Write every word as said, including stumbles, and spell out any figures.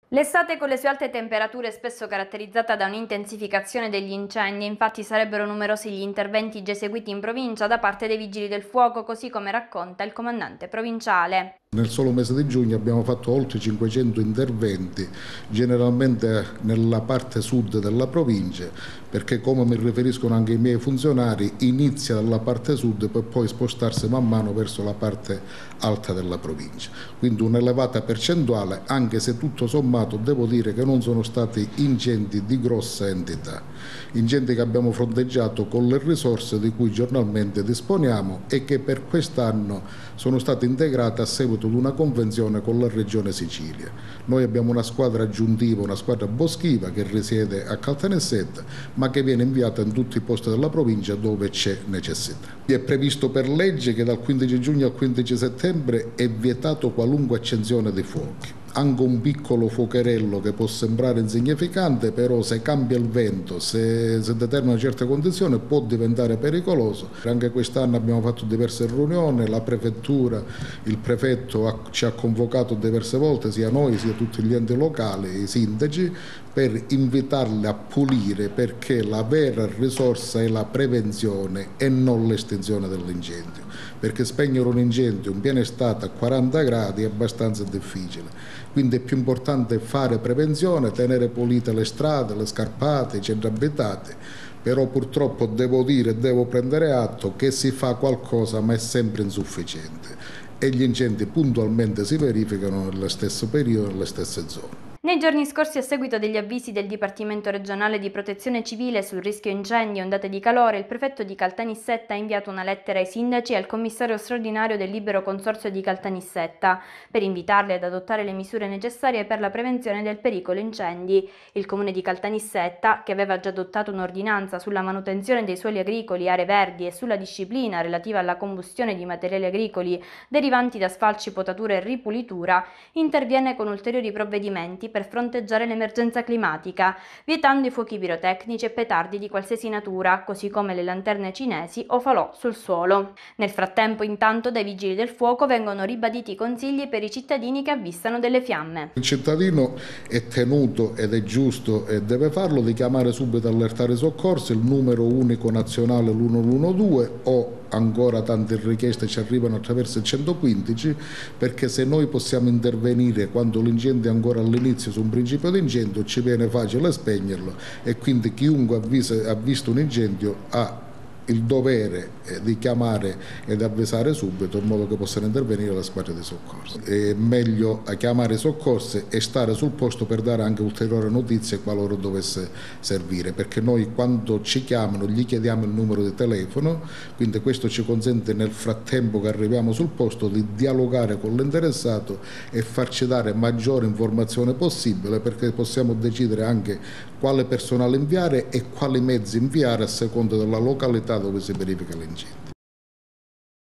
L'estate con le sue alte temperature è spesso caratterizzata da un'intensificazione degli incendi, infatti sarebbero numerosi gli interventi già eseguiti in provincia da parte dei vigili del fuoco, così come racconta il comandante provinciale. Nel solo mese di giugno abbiamo fatto oltre cinquecento interventi, generalmente nella parte sud della provincia, perché come mi riferiscono anche i miei funzionari, inizia dalla parte sud per poi spostarsi man mano verso la parte alta della provincia. Quindi un'elevata percentuale, anche se tutto sommato devo dire che non sono stati incendi di grossa entità. Incendi che abbiamo fronteggiato con le risorse di cui giornalmente disponiamo e che per quest'anno sono state integrate a seguito di una convenzione con la Regione Sicilia. Noi abbiamo una squadra aggiuntiva, una squadra boschiva che risiede a Caltanissetta, ma che viene inviata in tutti i posti della provincia dove c'è necessità. È previsto per legge che dal quindici giugno al quindici settembre è vietato qualunque accensione di fuochi. Anche un piccolo fuocherello che può sembrare insignificante, però se cambia il vento, se, se determina certe condizioni, può diventare pericoloso. Anche quest'anno abbiamo fatto diverse riunioni, la prefettura, il prefetto ha, ci ha convocato diverse volte, sia noi sia tutti gli enti locali, i sindaci, per invitarli a pulire, perché la vera risorsa è la prevenzione e non l'estinzione dell'incendio, perché spegnere un incendio in piena estate a quaranta gradi è abbastanza difficile. Quindi è più importante fare prevenzione, tenere pulite le strade, le scarpate, i centri abitati, però purtroppo devo dire, devo prendere atto che si fa qualcosa ma è sempre insufficiente e gli incendi puntualmente si verificano nello stesso periodo, nelle stesse zone. Nei giorni scorsi, a seguito degli avvisi del Dipartimento regionale di protezione civile sul rischio incendi e ondate di calore, il prefetto di Caltanissetta ha inviato una lettera ai sindaci e al commissario straordinario del Libero Consorzio di Caltanissetta per invitarli ad adottare le misure necessarie per la prevenzione del pericolo incendi. Il comune di Caltanissetta, che aveva già adottato un'ordinanza sulla manutenzione dei suoli agricoli, aree verdi e sulla disciplina relativa alla combustione di materiali agricoli derivanti da sfalci, potatura e ripulitura, interviene con ulteriori provvedimenti per fronteggiare l'emergenza climatica, vietando i fuochi pirotecnici e petardi di qualsiasi natura, così come le lanterne cinesi o falò sul suolo. Nel frattempo, intanto, dai vigili del fuoco vengono ribaditi i consigli per i cittadini che avvistano delle fiamme. Il cittadino è tenuto, ed è giusto e deve farlo, di chiamare subito all'ertare soccorso, il numero unico nazionale l'uno uno due, o ancora tante richieste ci arrivano attraverso il centoquindici, perché se noi possiamo intervenire quando l'incendio è ancora all'inizio su un principio di incendio, ci viene facile spegnerlo, e quindi chiunque avvisa, ha visto un incendio ha il dovere di chiamare ed avvisare subito in modo che possano intervenire le squadre di soccorso. È meglio chiamare i soccorsi e stare sul posto per dare anche ulteriori notizie qualora dovesse servire, perché noi quando ci chiamano gli chiediamo il numero di telefono, quindi questo ci consente nel frattempo che arriviamo sul posto di dialogare con l'interessato e farci dare maggiore informazione possibile, perché possiamo decidere anche quale personale inviare e quali mezzi inviare a seconda della località dove si verifica l'incendio.